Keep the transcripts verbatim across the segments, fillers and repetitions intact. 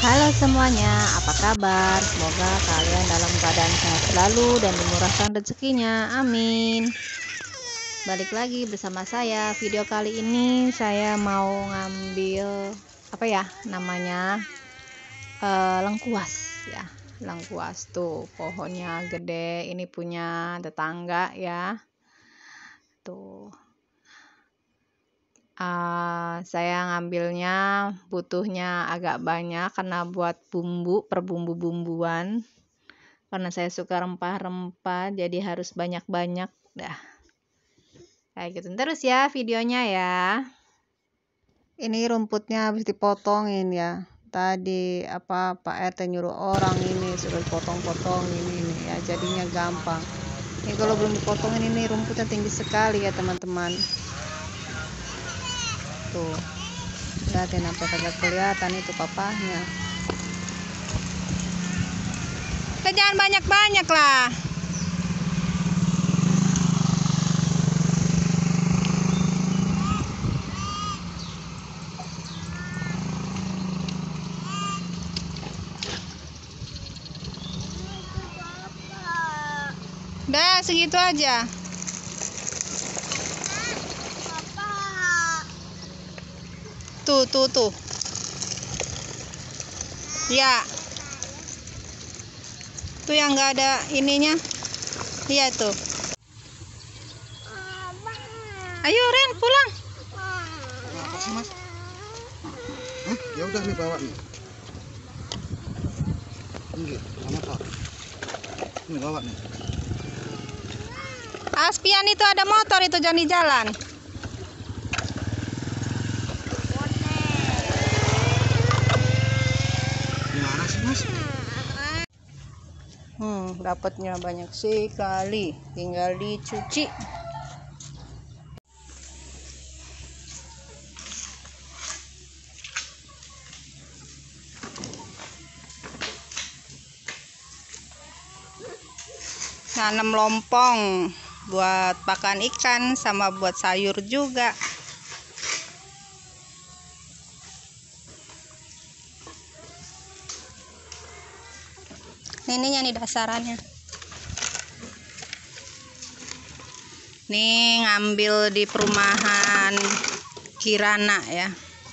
Halo semuanya, apa kabar? Semoga kalian dalam keadaan sehat selalu dan dimurahkan rezekinya. Amin. Balik lagi bersama saya. Video kali ini saya mau ngambil apa ya namanya eh, lengkuas ya. Lengkuas tuh pohonnya gede. Ini punya tetangga ya. Tuh. Uh, saya ngambilnya butuhnya agak banyak karena buat bumbu per bumbu-bumbuan, karena saya suka rempah-rempah jadi harus banyak-banyak dah kayak gitu. Terus ya videonya ya, ini rumputnya habis dipotongin ya tadi, apa Pak R T nyuruh orang ini suruh potong-potong ini, ini ya jadinya gampang. Ini kalau belum dipotongin ini rumputnya tinggi sekali ya teman-teman. Tuh, lihatin sampai kagak kelihatan itu papahnya. Kita jangan banyak-banyak lah. Udah segitu aja. Tuh, tuh, tuh. Ya. Tuh yang nggak ada ininya. Iya tuh. Ayo Ren pulang. Apa sih Mas? Hah? Ya udah nih bawa nih. Ini sama Pak. Ini bawa nih. Aspian itu ada motor itu jangan di jalan. Gimana sih Mas? Hmm, dapatnya banyak sekali. Tinggal dicuci. Nanam lompong buat pakan ikan sama buat sayur juga. Ininya nih dasarannya. Nih ngambil di perumahan Kirana ya.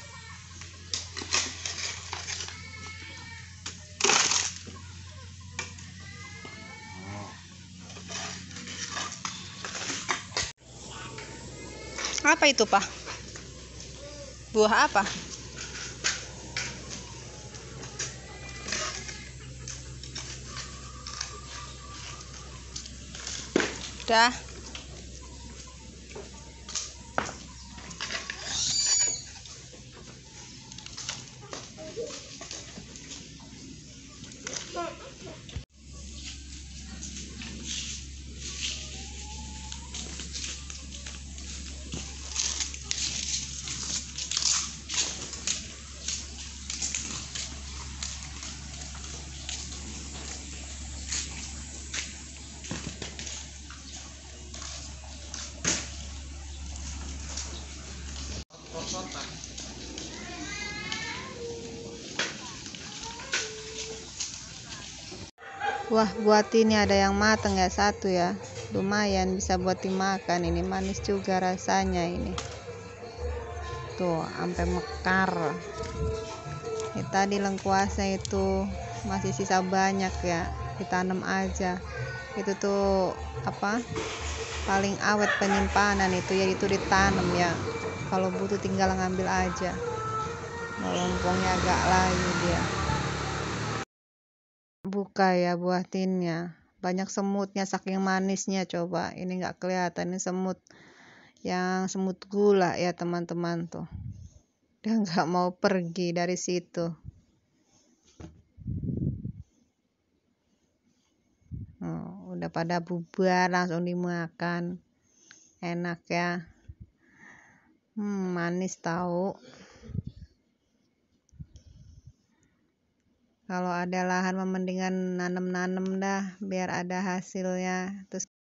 Apa itu Pak? Buah apa? Udah. Wah, buat ini ada yang mateng ya, satu ya. Lumayan bisa buat dimakan. Ini manis juga rasanya ini. Tuh, sampai mekar. Ini tadi lengkuasnya itu masih sisa banyak ya. Ditanam aja. Itu tuh apa? Paling awet penyimpanan itu ya, itu ditanam ya. Kalau butuh tinggal ngambil aja. Lompongnya agak layu dia. Buka ya buah tinnya, banyak semutnya saking manisnya. Coba ini nggak kelihatan, ini semut yang semut gula ya teman-teman. Tuh dia nggak mau pergi dari situ. Oh, udah pada bubar langsung dimakan, enak ya. Hmm, manis tahu. Kalau ada lahan mendingan nanem-nanem dah biar ada hasilnya. Terus